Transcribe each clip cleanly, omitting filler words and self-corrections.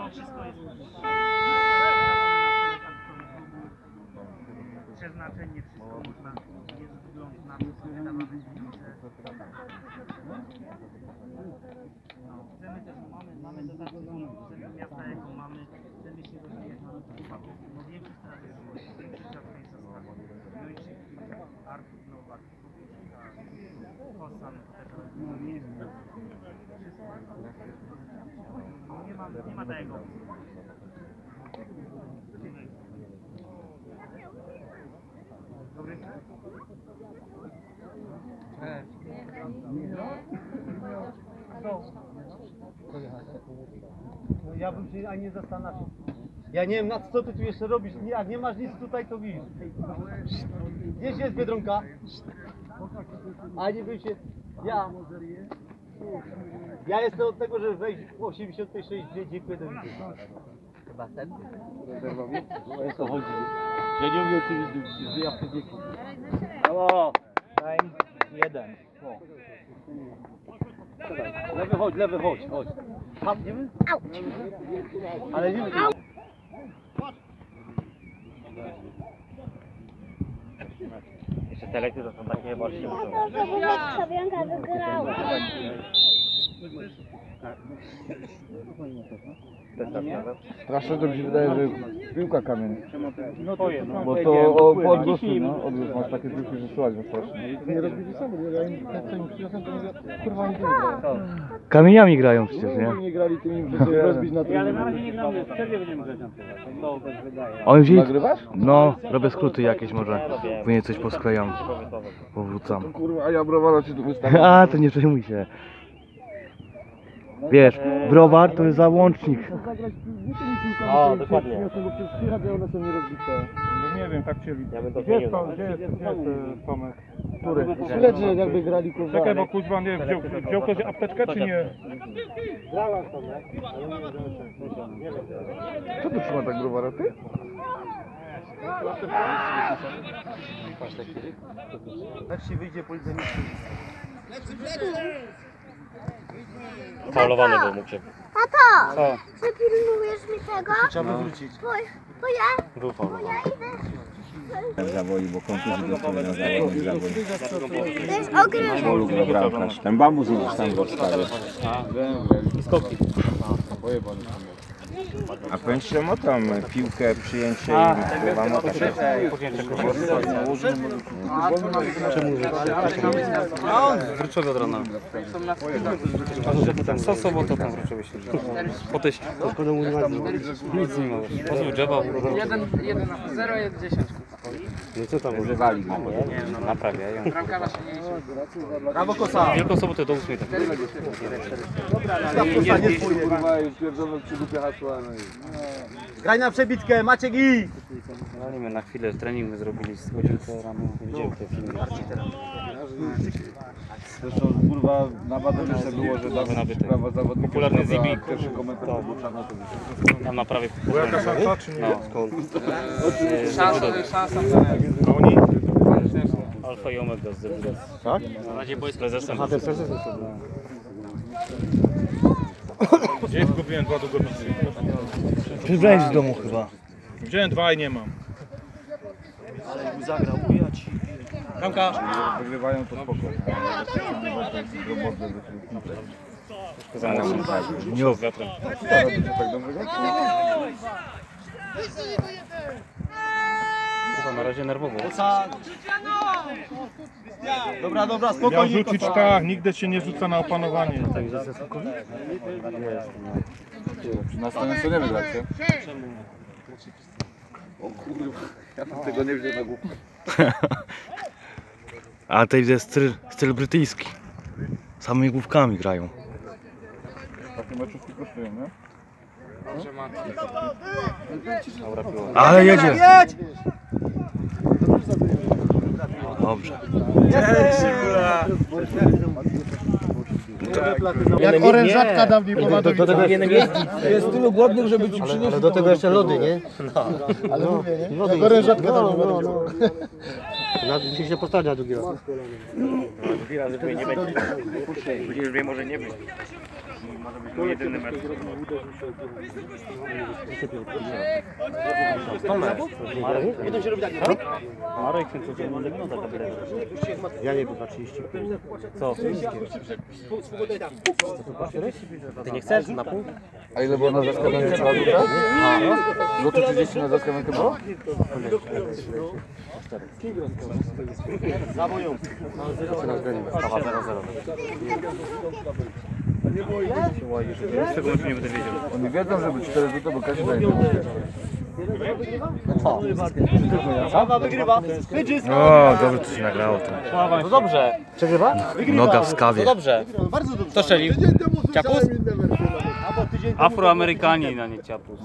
wszystko jest przeznaczenie, wszystko można, jest wgląd na to, są wydawane pieniądze. No, chcemy też, mamy dodatkowo, chcemy miasta jaką mamy, chcemy się rozwijać, mamy tu chłopaków, no większość teraz jest większość czasu jest została. Jończyk, Artur Nowak, Kosan, no nie jest nie ma tego. Dobry? Ja bym się ani nie zastanawiał. Ja nie wiem, co ty tu jeszcze robisz. Jak nie masz nic tutaj, to widzisz. Gdzieś jest Biedronka? Ani bym się... Ja jestem od tego, żeby wejść w 86 dziękuję do widzenia. Chyba ten? O co chodzi? Ja nie mówię oczywiście, że ja w wieku. O, time 1. Lewy chodź. Tam nie wiem? Ale nie wiem. Jeszcze te lekcje to są takie bardziej muszą. Krawianka wygrała. Strasznie to mi się wydaje, że piłka kamień. No to jest, Bo to po odgłosu, no, odgłos masz takie piłki, że słychać strasznie. Nie robili sami, ja im tak co im przyniosłem, to mówię, kurwa nie grają. Kamieniami grają przecież, nie? Nie grali tymi, żeby sobie rozbić na Ale na tym. razie nie gramy, w przerwie będziemy grać na tyle. To też wydaje. Oni wzięli... Nagrywasz? No, robię skróty jakieś może. Później coś posklejam. Powrócam. Kurwa, a ja browara ci tu wystawiam. A, to nie przejmuj się. Wiesz, browar to jest załącznik. O, dokładnie. No nie wiem, tak chcieli. Ja bym to Gdzie zmienił. jest Tomek? Który? Śledzy jakby grali kurwa. Czekaj, bo kuźwa nie wziął ktoś apteczkę czy nie? Co tu trzyma tak browara, ty? Jak się wyjdzie policja nie Faulowany był mógł się. Tato! Co? Przypilnujesz mi tego? trzeba wywrócić. Bo ja Był faulowany. Zawoli, bo kontuzji dostałem na zawodnik zawodnik. to jest ogryw. Polu go bramkarz. Ten bambus już tam zostawię. Skoki. A powiem ci, że motam piłkę, przyjęcie i wpływam o takie. Wrócił od rana. Ten co sobotę tam wrócił się. Po teście. Nic nie ma. Pozwól drzeba. 0,10. No co tam Używali go. no naprawiają. Brawo Kosa! Wielką sobotę do 8. Tak. Kosa nie spójnie. Kurwa, już pierdolę przy głupie hasła. Graj na przebitkę, Maciek i! Walimy na chwilę, trening my zrobili z godzinkę rano. Widziałem te filmy. Zresztą kurwa na badaniu było, że dawno sprawa zawodnika. Popularny Zibi. Pierwszy komentarz ogłosza na to. Tam na prawie. Jaka szansa czy nie? No, skąd? Szansa. Oni? Alfa i Omega z Zebudas. Tak? Na razie boys prezesem. Gdzie kupiłem 2 długopisy? Przybrałeś z domu chyba. Wziąłem 2 i nie mam. Ale mu zagrał, ujać. Bramka! Wygrywają to spoko. Nie z wiatrem. Tak dobrze grać? Chyba na razie nerwowo. Kosa! Dobra, Miał spokojnie rzucić Kosa. tak, nigdy się nie rzuca na opanowanie. Na stanie co nie wygracie? O kurwa, ja bym tego nie wziął na głowę. A to jest styl brytyjski. Samymi główkami grają. Takie meczówki kosztują, nie? Ale jedzie! Jedź! Dobrze. Jak orężatka dawniej po Wadowicy. Jest tylu głodnych, żeby ci przynieść. Ale do tego jeszcze lody, nie? Ale mówię, nie? Jak orężatka dawniej po Wadowicy. Musisz się postawić na drugi raz. Drugi raz, żeby nie będzie. Później już wie, może nie być. może być jedyny mecz. Marek, ten co nie wygląda tak. Ja nie bywa 30. Co? Ty nie chcesz na pół? A ile było na zaskawienkę? No to 30 na zaskawienkę było? Za moją. Z tego meczu nie będę wiedział. Oni wiedzą, żeby 4 rzuty, bo każdy daje. Sława wygrywa. O, dobrze to się nagrało to. No dobrze. Przegrywa? Noga w skawie. No dobrze. Bardzo dobrze. Kto strzelił? Ciapus? Afroamerykanin, a nie ciapus.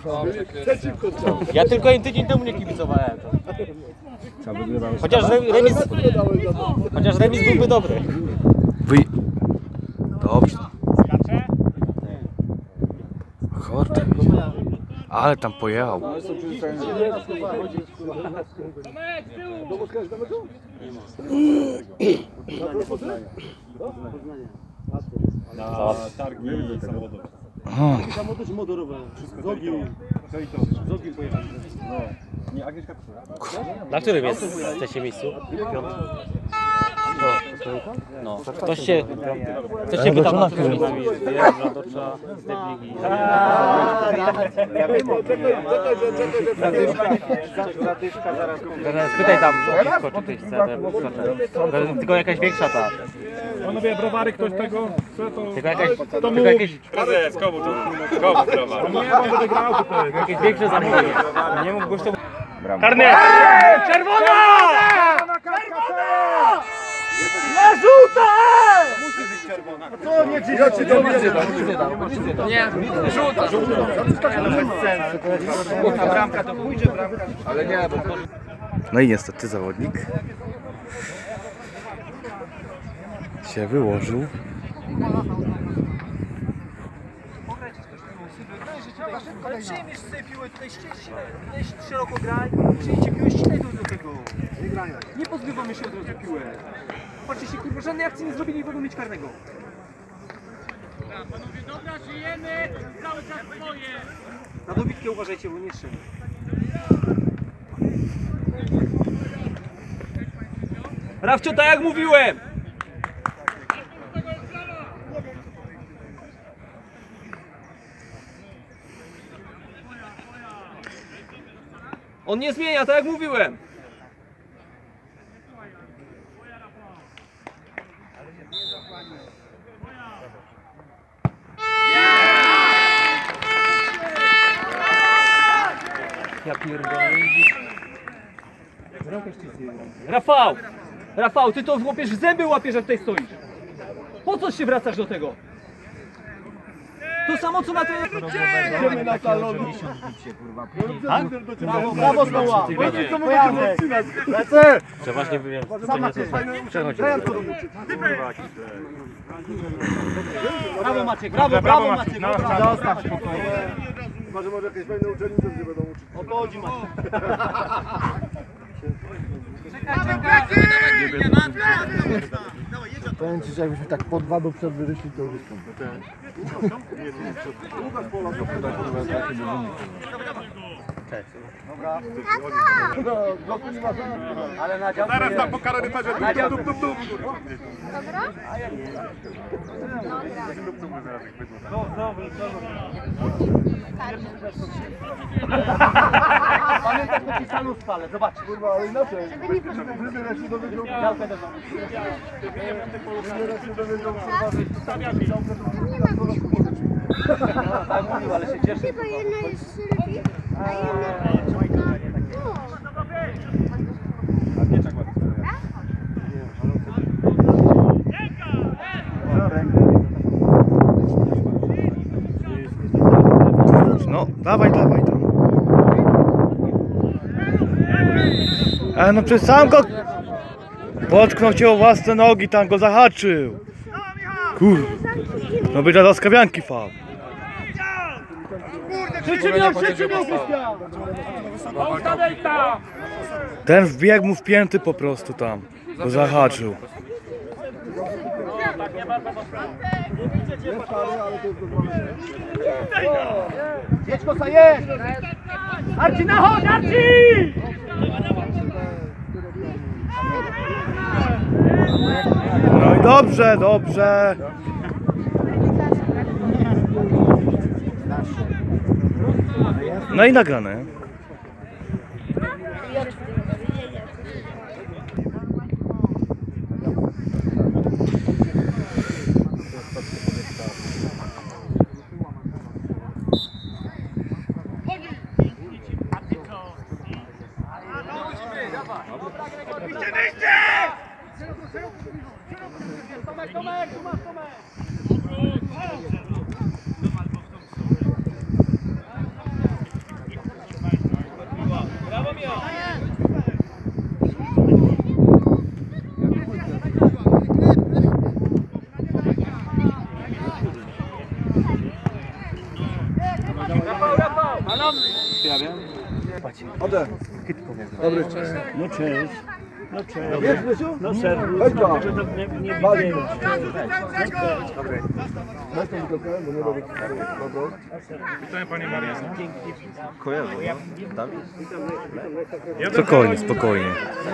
Ja tylko tydzień temu nie kibicowałem. Chociaż remis byłby dobry. Dobrze. Kurde. Ale tam pojechał. Samochód motorowe. Zogi. Zogi pojechali. Na którym jest w trzecim miejscu? No. Ktoś się pytał na którym miejscu. Spytaj tam, tylko jakaś większa ta. Panowie, browary ktoś tego? Tylko jakieś Prezes, komu browar? Nie, bo będę grał tutaj. jakieś większe zamówienie. Nie mógł gościom... Karny! Czerwona! Nie, żółta. Bramka to pójdzie, bramka. Ale nie, bo... No i niestety zawodnik się wyłożył. Ale przejmiesz sobie piłę, tutaj szeroko graj, przyjdzie piłę, ścinaj do tego. Nie pozbywamy się od razu piłę. Patrzcie się, kurwa, żadnej akcji nie zrobili i będą mieć karnego. Panowie, dobra, żyjemy, cały czas swoje. Na dobitkę uważajcie, bo nie strzeli. Rafcio, tak jak mówiłem! On nie zmienia, tak jak mówiłem! Ja pierdolę. Rafał! Rafał, ty to łapiesz w zęby, łapiesz, jak tutaj stoisz. Po co się wracasz do tego? To samo co na tej... Idziemy na salon. Brawo, Stoła. Będzie co mówimy odcinać. Lecę! Że właśnie wiem, Co macie? Brawo Maciek, brawo Maciek. Zostaw spokojnie. Może jakieś fajne uczelnice się będą uczyć. O to chodzi Maciek. Powiem ci, że jakbyśmy tak po 2 do przerwy wyszli, to już ale na działce Zaraz tam po karadyferze. pamiętaj, to ci salon spalę, zobacz. Kurwa, ale inaczej. Wybierasz się dowiedział. Działkę też mam. Wybierasz się dowiedział, kurwa, że stawiamy działkę, to tak mówił, ale się cieszy. Tylko jedna jest Sylwii, a jedna... No, dawaj tam. No przez sam go... Poczknął cię o własne nogi, tam go zahaczył. Kur... No by dla zaskawianki fał. Przyczymiał, Krystian! Ten wbiegł mu w pięty po prostu tam. Go zahaczył. Jedź kosa, jedź! Arci, nachodź, Arci! No i dobrze, dobrze. No i nagrane. Dobry, cześć. No cześć. No cześć. Jest, Wysiu? No serwis. Chodź to. Nie bawię. Dobry. Weź tą butelkę, bo nie robię. Witam Panie Mariuszu. Spokojnie, spokojnie.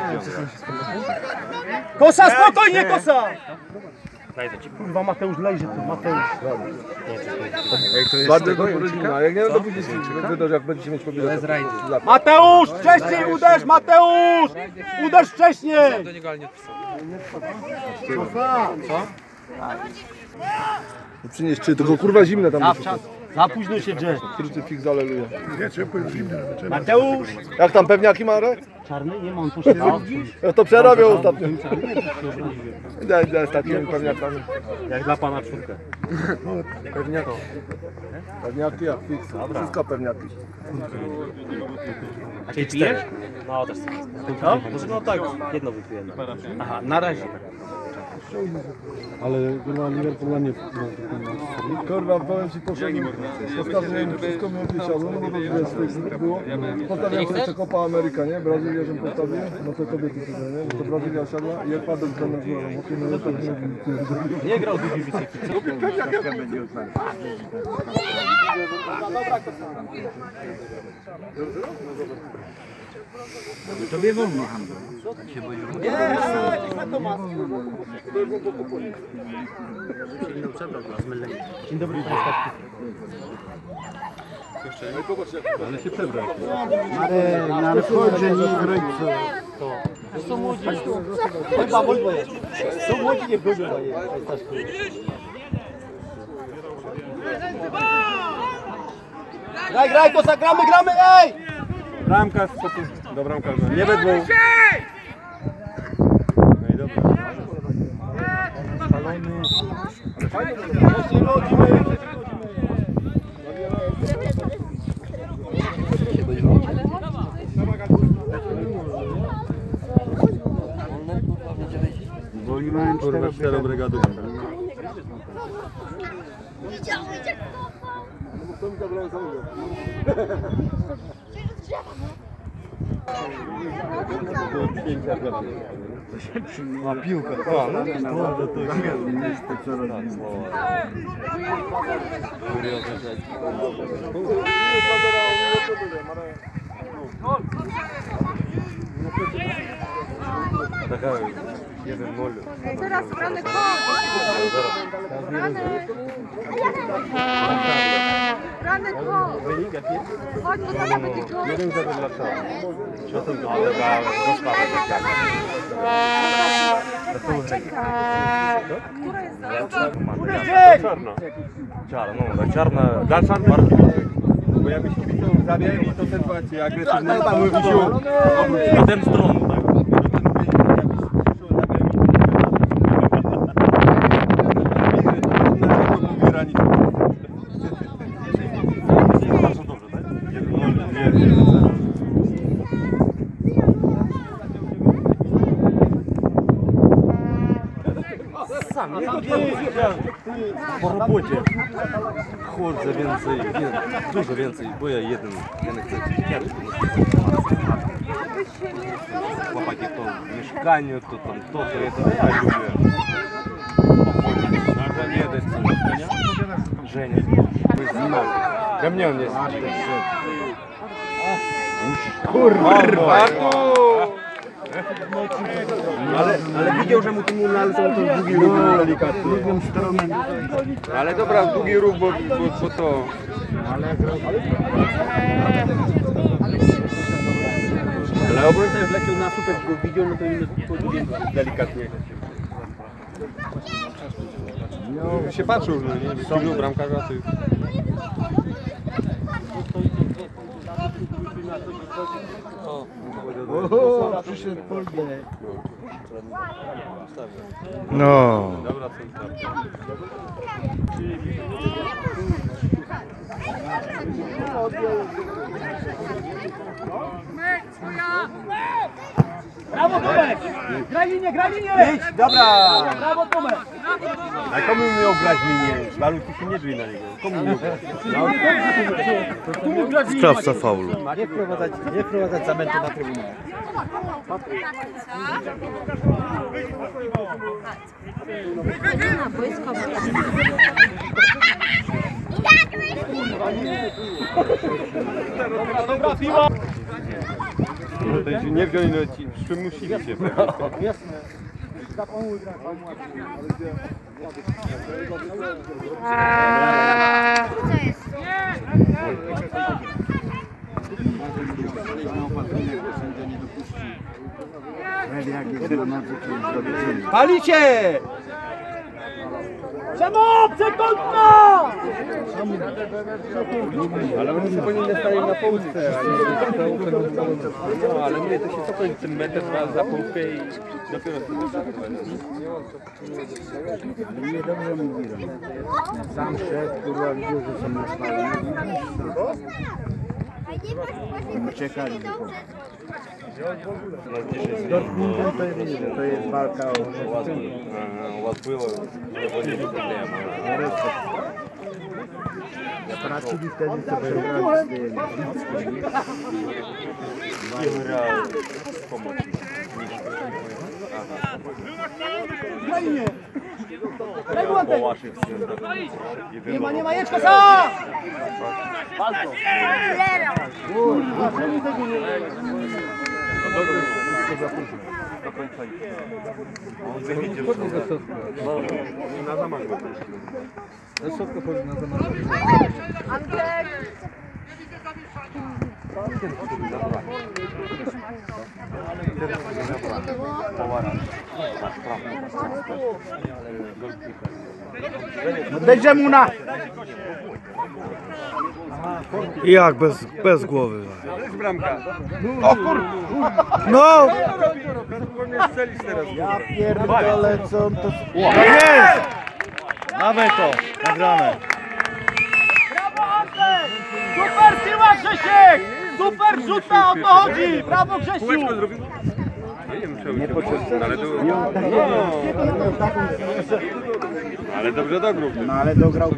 Kosa, spokojnie, kosa! Kurwa, Mateusz lejże tu, Mateusz. Bardzo dobra rodzina, jak nie no to pójdziecie, wydarzy, jak będziecie mieć kobietę. Mateusz, wcześniej uderz, Mateusz! Uderz wcześniej! Do niego ale nie odpisał. Co? Przynieś czy, tylko kurwa zimne tam. Za późno się drze. Krucyfiks, aleluja. Mateusz! Jak tam pewniaki, Marek? Czarny? Nie mam, to się Ja to przerabiał ostatnio. Idę z takimi pewniakami. Jak dla pana czwórkę. Pewniaki. Pewniaki, jak fix. Wszystko pewniaki. A ty pijesz? No też. Co? No tak, jedno wypijemy. Aha, na razie. Ale kurwa Liverpool na nie. Kurwa, powiem ci poszedłem. Postawiłem wszystko mi odliczalło, no bo to wiesz, było. Postawiłem jeszcze Copa Ameryka, nie? Brazylia, żebym postawił, no to kobiety tutaj, nie? Bo to Brazylia siadła i Ekwador z Wenezuelą. Nie grał drugi wysoko. Jaka będzie ostatnia? Tobie wolno handlu. Nie, dzień dobry Państwu. Ale się przebrał. Ale na wchodzie nie grajcu. Są młodzi. Chyba Volvo jest. Są młodzi, nie wchodzą. Graj, graj, to zagramy, gramy, ej! Bramka do bramkarza. Nie we dwóch. No i dobra. Kurwa, 4 brygady. Kto mi zabrał samochód? A piłka. No to jest Teraz Franek Franek chodź, bo zaraz będzie gol. 1-0 dla Czarna. Która jest za? Czarna. Dla Czarna. Bo jakbyś widział zabieg, to ten właśnie agresywny tam wisił. Na tę stronę, tak? Po robocie chodzę więcej, dużo więcej, bo ja jeden chcę chłopaki to w mieszkaniu, to tam to ja lubię. Że nie decyduje. Że nie. To jest zimno. Dla mnie on jest. Kurwa! Ale widział, że mu tu nalecał to długi ruch delikatny. Ale dobra, długi ruch, bo to... Ale obrońca już leciał na słupek, go widział, no to inny podługie delikatnie. No, się patrzył, no nie? Wyciągnął bramkarza, ty... Oho, przyszedł Polgę. No. Dobra, centra. Brawo Tomek! Graj linię, graj linię! Idź, dobra! Brawo Tomek! A komu miał grać linię? Waluty się nie drzwi na niego. Komu miał grać? Sprawca faulu. Nie wprowadzać zamętu na trybunę. Na boisko. Dobra, piła! To się nie wziął, no ci przymusili się pewnie. Jasne. Palicie! Przemo! Przekątna! Ale oni się powinni stali na połówce. No, ale nie, to się co kończy ten metr za połówkę i dopiero... Nie dobrze mówiłem. Sam szedł, kurwa, widział, że są na stałe. Czekali. Dortmundem to jest walka o... У вас было проблема. Stracili wtedy, co przegrali z tym. Играл помощник. Po waszych sędziach. Nie ma Jeczka za! Do końca. On wyjdzie na zamach go puścił. Szybko chodzi na zamach. Będzie mu na! Jak bez głowy. To jest bramka. O kur... No! Nie strzelisz teraz. Ja pierdolę, co on to... Jest! Mamy to, nagrane. Brawo Antek! Super siła Grzesiek! Super rzuta, o to chodzi! Brawo Grzesiu! Nie wiem, czemu nie ale to... Ale dobrze dograł. No ale dograł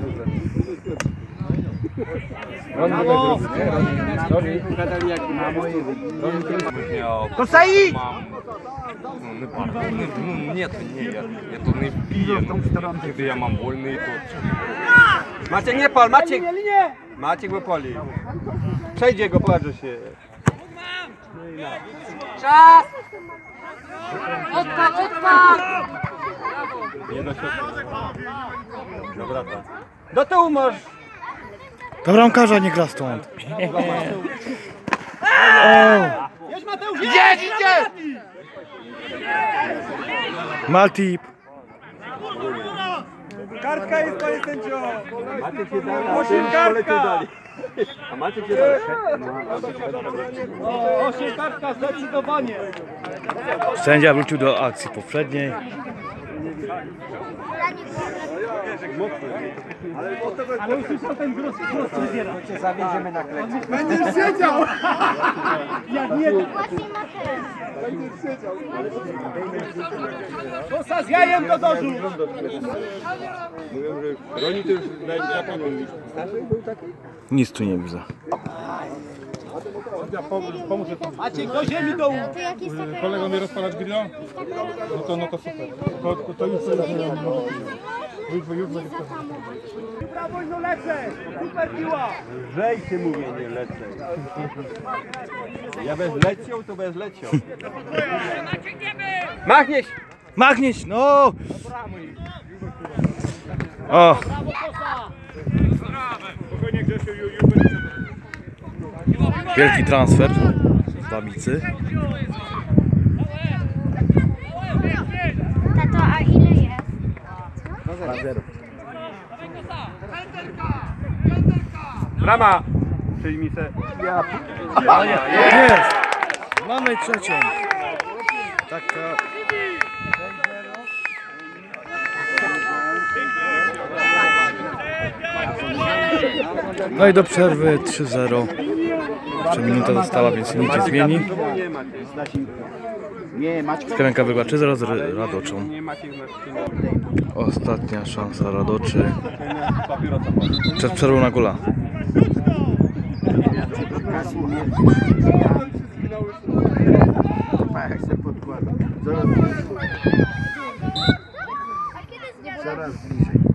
Kosai! Нет, я тут не пью, когда я mam wolny to... Maciek nie pal, Maciek! Maciek wypali. Przejdzie go, popatrz się. Czas! Odpad! Nie do środka. Dobra, to. Do tyłu masz! Do bramkarza nie gra stąd. Jedź Mateusz, jedź! Idzie! Maltip. Kartka jest, panie sędzio! Maciek się dali. 8 kartka! A Maciek się dali. 8 kartka, zdecydowanie! Sędzia wrócił do akcji poprzedniej. Ale usłyszał ten głos fryzjera. Zawieziemy na klecie. Będziesz siedział! Jak nie... Kosa z jajem do dożu! Mówią, że Roni to już zapomniał. Staszek był taki? Nic tu nie widzę. Maciek, do ziemi dołu! Kolega mnie rozpalać grilla? No to super. To już Brawo, no lecę! Super piła! Lżejcie mówię, nie lecę. Ja bez leciał, to bez leciał. Machnieś! Machnieć, no! O! Wielki transfer z Babicy. Tato, a ile jest? 2-0. Brama! Przyjmij se. Jest! Mamy trzecią. Taka... No i do przerwy 3-0. Jeszcze minuta została, więc się nic nie zmieni. Skamienka wygrała 3-0 z Radoczą. Ostatnia szansa Radoczy. Przed przerwą na gola. Coraz bliżej.